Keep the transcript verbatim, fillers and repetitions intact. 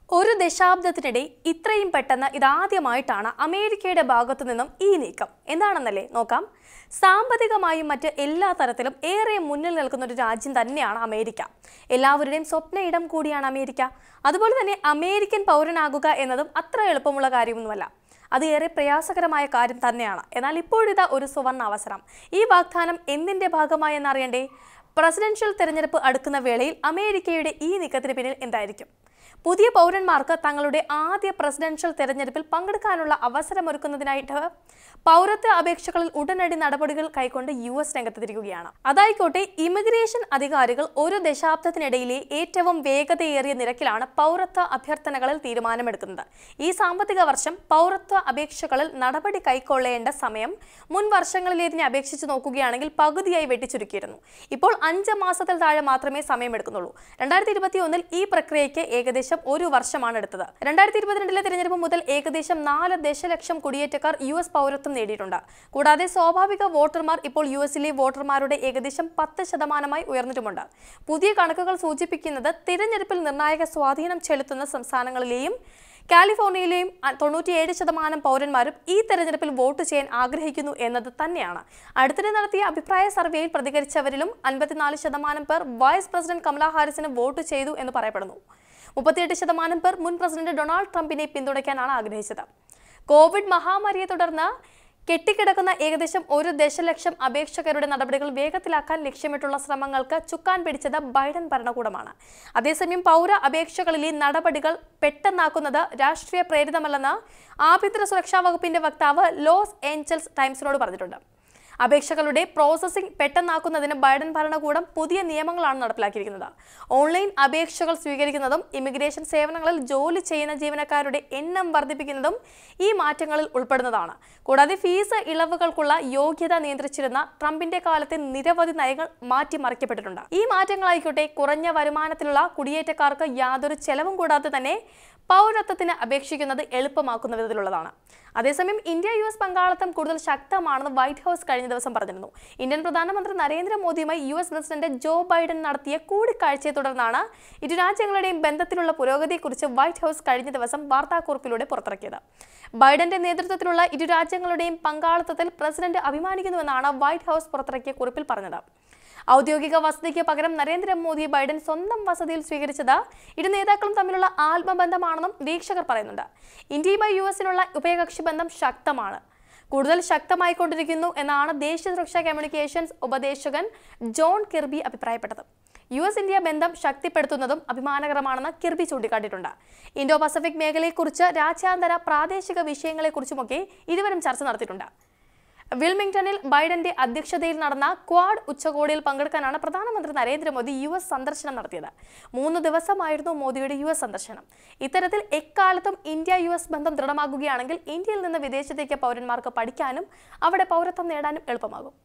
ഒരു ദശാബ്ദത്തിനിടെ ഇത്രയും പെട്ടെന്ന് ഇതാദ്യമായിട്ടാണ് അമേരിക്കയുടെ ഭാഗത്തു നിന്നും ഈ നീക്കം. എന്താണെന്നല്ലേ നോക്കാം. സാമ്പത്തികമായും മറ്റ് എല്ലാ തരത്തിലും ഏറെ മുന്നിൽ നിൽക്കുന്ന ഒരു രാജ്യം തന്നെയാണ് അമേരിക്ക. എല്ലാവരുടെയും സ്വപ്ന ഇടം കൂടിയാണ് അമേരിക്ക. അതുപോലെ തന്നെ അമേരിക്കൻ പൗരനാകുക എന്നതും അത്ര എളുപ്പമുള്ള കാര്യമൊന്നുമല്ല. അത് ഏറെ പ്രയാസകരമായ കാര്യം തന്നെയാണ്. എന്നാൽ ഇപ്പോഴിതാ ഒരു സുവർണ അവസരം. ഈ വാഗ്ദാനം എന്തിന്റെ ഭാഗമായി എന്നറിയണ്ടേ? പ്രസിഡൻഷ്യൽ തെരഞ്ഞെടുപ്പ് അടുക്കുന്ന വേളയിൽ അമേരിക്കയുടെ ഈ നീക്കത്തിന് പിന്നിൽ എന്തായിരിക്കും? പുതിയ പൗരന്മാർക്ക് തങ്ങളുടെ ആദ്യ പ്രസിഡൻഷ്യൽ തെരഞ്ഞെടുപ്പിൽ പങ്കെടുക്കാനുള്ള അവസരമൊരുക്കുന്നതിനായിട്ട് പൗരത്വ അപേക്ഷകളിൽ ഉടനടി നടപടികൾ കൈക്കൊണ്ട് യു എസ് രംഗത്ത് തിരികുകയാണ്. അതായിക്കോട്ടെ, ഇമിഗ്രേഷൻ അധികാരികൾ ഒരു ദശാബ്ദത്തിനിടയിലെ ഏറ്റവും വേഗതയേറിയ നിരക്കിലാണ് പൗരത്വ അഭ്യർത്ഥനകളിൽ തീരുമാനമെടുക്കുന്നത്. ഈ സാമ്പത്തിക വർഷം പൗരത്വ അപേക്ഷകളിൽ നടപടി കൈക്കൊള്ളേണ്ട സമയം മുൻ വർഷങ്ങളിലേതിനെ അപേക്ഷിച്ച് നോക്കുകയാണെങ്കിൽ പകുതിയായി വെട്ടിച്ചുരുക്കിയിരുന്നു. ഇപ്പോൾ അഞ്ച് മാസത്തിൽ താഴെ മാത്രമേ സമയമെടുക്കുന്നുള്ളൂ. രണ്ടായിരത്തി ഇരുപത്തി ഒന്നിൽ ഈ പ്രക്രിയയ്ക്ക് ഏകദേശം ഒരു വർഷമാണ് എടുത്തത്. രണ്ടായിരത്തി ഇരുപത്തിരണ്ടിലെ തിരഞ്ഞെടുപ്പ് മുതൽ ഏകദേശം നാല് ദശലക്ഷം കുടിയേറ്റക്കാർ യു എസ് പൗരത്വം നേടിയിട്ടുണ്ട്. കൂടാതെ സ്വാഭാവിക വോട്ടർമാർ ഇപ്പോൾ യു എസിലെ വോട്ടർമാരുടെ ഏകദേശം പത്ത് ശതമാനമായി ഉയർന്നിട്ടുമുണ്ട്. പുതിയ കണക്കുകൾ സൂചിപ്പിക്കുന്നത് തിരഞ്ഞെടുപ്പിൽ നിർണായക സ്വാധീനം ചെലുത്തുന്ന സംസ്ഥാനങ്ങളിലെയും കാലിഫോർണിയയിലെയും തൊണ്ണൂറ്റിയേഴ് ശതമാനം പൗരന്മാരും ഈ തെരഞ്ഞെടുപ്പിൽ വോട്ട് ചെയ്യാൻ ആഗ്രഹിക്കുന്നു എന്നത് തന്നെയാണ്. അടുത്തിടെ നടത്തിയ അഭിപ്രായ സർവേയിൽ പ്രതികരിച്ചവരിലും അൻപത്തിനാല് ശതമാനം പേർ വൈസ് പ്രസിഡന്റ് കമലാ ഹാരിസിന് വോട്ട് ചെയ്തു എന്ന് പറയപ്പെടുന്നു. മുപ്പത്തിയെട്ട് ശതമാനം പേർ മുൻ പ്രസിഡന്റ് ഡൊണാൾഡ് ട്രംപിനെ പിന്തുണയ്ക്കാനാണ് ആഗ്രഹിച്ചത്. കോവിഡ് മഹാമാരിയെ തുടർന്ന് കെട്ടിക്കിടക്കുന്ന ഏകദേശം ഒരു ദശലക്ഷം അപേക്ഷകരുടെ നടപടികൾ വേഗത്തിലാക്കാൻ ലക്ഷ്യമിട്ടുള്ള ശ്രമങ്ങൾക്ക് ചുക്കാൻ പിടിച്ചത് ബൈഡൻ ഭരണകൂടമാണ്. അതേസമയം പൗര അപേക്ഷകളിലെ നടപടികൾ പെട്ടെന്നാക്കുന്നത് രാഷ്ട്രീയ പ്രേരിതമല്ലെന്ന് ആഭ്യന്തര സുരക്ഷാ വകുപ്പിന്റെ വക്താവ് ലോസ് ഏഞ്ചൽസ് ടൈംസിനോട് പറഞ്ഞിട്ടുണ്ട്. അപേക്ഷകളുടെ പ്രോസസ്സിംഗ് പെട്ടെന്നാക്കുന്നതിന് ബൈഡൻ ഭരണകൂടം പുതിയ നിയമങ്ങളാണ് നടപ്പിലാക്കിയിരിക്കുന്നത്. ഓൺലൈൻ അപേക്ഷകൾ സ്വീകരിക്കുന്നതും ഇമിഗ്രേഷൻ സേവനങ്ങളിൽ ജോലി ചെയ്യുന്ന ജീവനക്കാരുടെ എണ്ണം വർദ്ധിപ്പിക്കുന്നതും ഈ മാറ്റങ്ങളിൽ ഉൾപ്പെടുന്നതാണ്. കൂടാതെ ഫീസ് ഇളവുകൾക്കുള്ള യോഗ്യത നിയന്ത്രിച്ചിരുന്ന ട്രംപിന്റെ കാലത്തെ നിരവധി നയങ്ങൾ മാറ്റിമറിക്കപ്പെട്ടിട്ടുണ്ട്. ഈ മാറ്റങ്ങളായിക്കോട്ടെ കുറഞ്ഞ വരുമാനത്തിലുള്ള കുടിയേറ്റക്കാർക്ക് യാതൊരു ചെലവും കൂടാതെ തന്നെ പൗരത്വത്തിന് അപേക്ഷിക്കുന്നത് എളുപ്പമാക്കുന്ന വിധത്തിലുള്ളതാണ്. അതേസമയം ഇന്ത്യ യു എസ് പങ്കാളിത്തം കൂടുതൽ ശക്തമാണെന്ന് വൈറ്റ് ഹൗസ് കഴിഞ്ഞ ദിവസം പറഞ്ഞിരുന്നു. ഇന്ത്യൻ പ്രധാനമന്ത്രി നരേന്ദ്രമോദിയുമായി U S president Joe Biden നടത്തിയ കൂടിക്കാഴ്ചയെ തുടർന്നാണ് ഇരു രാജ്യങ്ങളുടെയും ബന്ധത്തിലുള്ള പുരോഗതിയെക്കുറിച്ച് വൈറ്റ് ഹൗസ് കഴിഞ്ഞ ദിവസം വാർത്താക്കുറിപ്പിലൂടെ പുറത്തിറക്കിയത്. ബൈഡന്റെ നേതൃത്വത്തിലുള്ള ഇരു രാജ്യങ്ങളുടെയും പങ്കാളിത്തത്തിൽ പ്രസിഡന്റ് അഭിമാനിക്കുന്നുവെന്നാണ് വൈറ്റ് ഹൗസ് പുറത്തിറക്കിയ കുറിപ്പിൽ പറഞ്ഞത്. ഔദ്യോഗിക വസതിക്ക് പകരം നരേന്ദ്രമോദി ബൈഡൻ സ്വന്തം വസതിയിൽ സ്വീകരിച്ചത് ഇരു നേതാക്കളും തമ്മിലുള്ള ആത്മബന്ധമാണെന്നും നിരീക്ഷകർ പറയുന്നുണ്ട്. ഇന്ത്യയുമായി യു എസിനുള്ള ഉഭയകക്ഷി ബന്ധം ശക്തമാണ്, കൂടുതൽ ശക്തമായിക്കൊണ്ടിരിക്കുന്നു എന്നാണ് ദേശീയ സുരക്ഷാ കമ്മ്യൂണിക്കേഷൻസ് ഉപദേശകൻ ജോൺ കിർബി അഭിപ്രായപ്പെട്ടത്. യു എസ് ഇന്ത്യ ബന്ധം ശക്തിപ്പെടുത്തുന്നതും അഭിമാനകരമാണെന്ന് കിർബി ചൂണ്ടിക്കാട്ടിയിട്ടുണ്ട്. ഇൻഡോ പസഫിക് മേഖലയെക്കുറിച്ച് രാജ്യാന്തര പ്രാദേശിക വിഷയങ്ങളെക്കുറിച്ചുമൊക്കെ ഇരുവരും ചർച്ച നടത്തിയിട്ടുണ്ട്. വിൽമിംഗ്ടണിൽ ബൈഡന്റെ അധ്യക്ഷതയിൽ നടന്ന ക്വാഡ് ഉച്ചകോടിയിൽ പങ്കെടുക്കാനാണ് പ്രധാനമന്ത്രി നരേന്ദ്രമോദി യു എസ് സന്ദർശനം നടത്തിയത്. മൂന്ന് ദിവസമായിരുന്നു മോദിയുടെ യു എസ് സന്ദർശനം. ഇത്തരത്തിൽ എക്കാലത്തും ഇന്ത്യ യു എസ് ബന്ധം ദൃഢമാകുകയാണെങ്കിൽ ഇന്ത്യയിൽ നിന്ന് വിദേശത്തേക്ക് പൗരന്മാർക്ക് പഠിക്കാനും അവിടെ പൗരത്വം നേടാനും എളുപ്പമാകും.